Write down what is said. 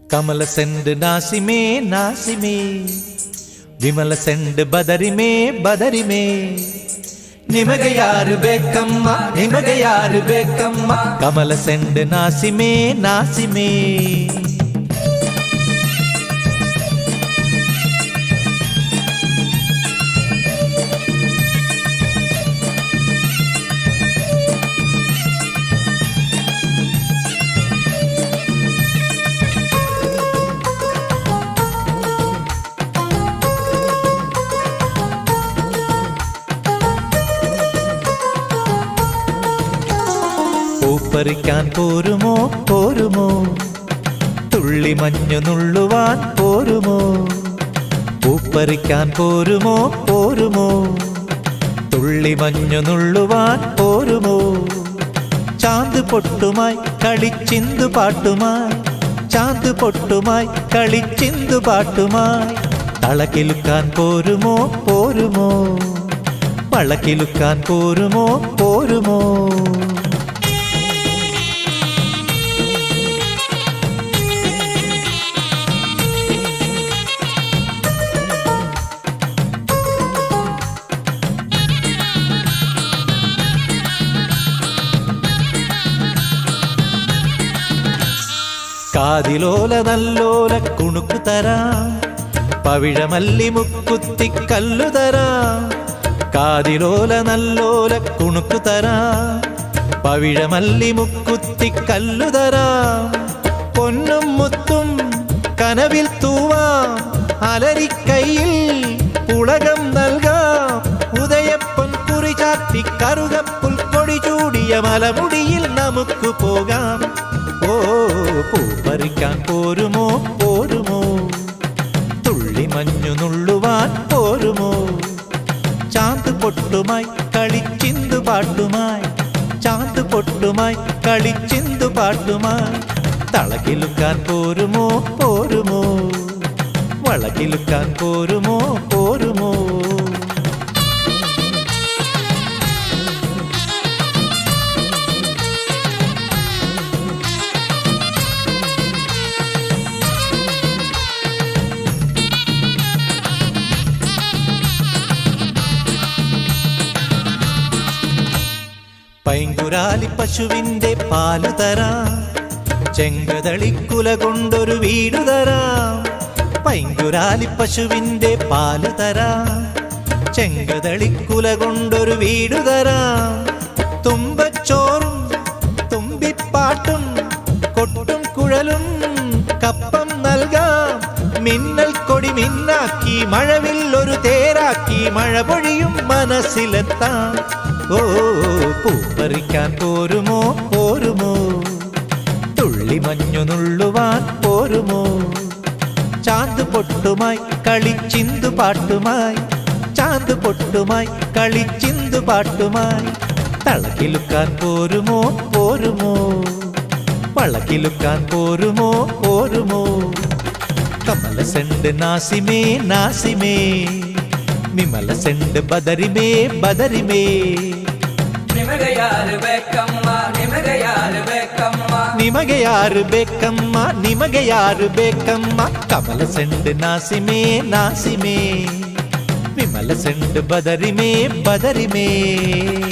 ಕಮಲ send ನಾಸಿಮೆ ನಾಸಿಮೆ ವಿಮಲ send ಬದರಿಮೆ ಬದರಿಮೆ ನಿಮಗೆ ಯಾರು ಬೇಕಮ್ಮ ನಿಮಗೆ ಯಾರು ಬೇಕಮ್ಮ ಕಮಲ ಸೆಂಡ್ ನಾಸಿಮೆ ನಾಸಿಮೆ പൂപ്പറിക്കാൻ പോരുമോ പോരുമോ തുള്ളി മഞ്ഞു നുള്ളുവാൻ പോരുമോ പൂപ്പറിക്കാൻ പോരുമോ പോരുമോ തുള്ളി മഞ്ഞു നുള്ളുവാൻ പോരുമോ ചാന്ത് പൊട്ടുമായി കളിച്ചിന്തു പാട്ടുമായി ചാന്ത് പൊട്ടുമായി കളിച്ചിന്തു പാട്ടുമായി തളകിലുക്കാൻ പോരുമോ പോരുമോ വളകിലുക്കാൻ പോരുമോ പോരുമോ കാതിലോല നല്ലോല കുണുക്കു തരാം പവിഴമല്ലി മുക്കുത്തി കല്ലു തരാം കാതിലോല നല്ലോല കുണുക്കു തരാം പവിഴമല്ലി മുക്കുത്തി കല്ലു തരാം പൊന്നും മുത്തും കനവിൽ തൂവാം അലരിക്കൈയിൽ ഉളകം നൽകാം ഉദയപ്പൊൻ കുറി ചാത്തി കറുകപ്പുൽ കൊടി ചൂടിയ മലമുടിയിൽ നമുക്ക് പോകാം ഓ പൂപ്പറിക്കാൻ പോരുമോ പോരുമോ തുള്ളി മഞ്ഞു നുള്ളുവാൻ പോരുമോ ചാന്ത് പൊട്ടുമായി കളിച്ചിന്തു പാട്ടുമായി ചാന്ത് പൊട്ടുമായി കളിച്ചിന്തു പാട്ടുമായി തളകിലുക്കാൻ പോരുമോ പോരുമോ വളകിലുക്കാൻ പോരുമോ പോരുമോ പൈങ്കുരാലി പശുവിന്റെ പാലു തരാം ചെങ്കതളിക്കുല കൊണ്ടൊരു വീടു തരാം പൈങ്കുരാലി പശുവിന്റെ പാലു തരാം ചെങ്കതളിക്കുല കൊണ്ടൊരു വീടു തരാം തുമ്പച്ചോറും തുമ്പിപ്പാട്ടും കൊട്ടും കുഴലും കപ്പം നൽകാം മിന്നൽ കൊടി മിന്നാക്കി മഴവില്ലൊരു തേരാക്കി മഴ പൊഴിയും മനസ്സിലെത്താം ഓ പൂപ്പറിക്കാൻ പോരുമോ പോരുമോ തുള്ളി മഞ്ഞു നുള്ളുവാൻ പോരുമോ ചാന്ത് പൊട്ടുമായി കളിച്ചിന്തു പാട്ടുമായി ചാന്ത് പൊട്ടുമായി കളിച്ചിന്തു പാട്ടുമായി തളകിലുക്കാൻ പോരുമോ പോരുമോ വളകിലുക്കാൻ പോരുമോ പോരുമോ കമല സെണ്ട് നാസിമേ നാസിമേ വിമല സെണ്ട് ബദരിമേ ബദരിമേ ನಿಮಗೆ ಯಾರು ಬೇಕಮ್ಮ ನಿಮಗೆ ಯಾರು ಬೇಕಮ್ಮ ನಿಮಗೆ ಯಾರು ಬೇಕಮ್ಮ ನಿಮಗೆ ಯಾರು ಬೇಕಮ್ಮ ಕಮಲ ಸೆಂಡ್ ನಾಸಿಮೇ ನಾಸಿಮೇ ವಿಮಲ ಸೆಂಡ್ ಬದರಿಮೇ ಬದರಿಮೇ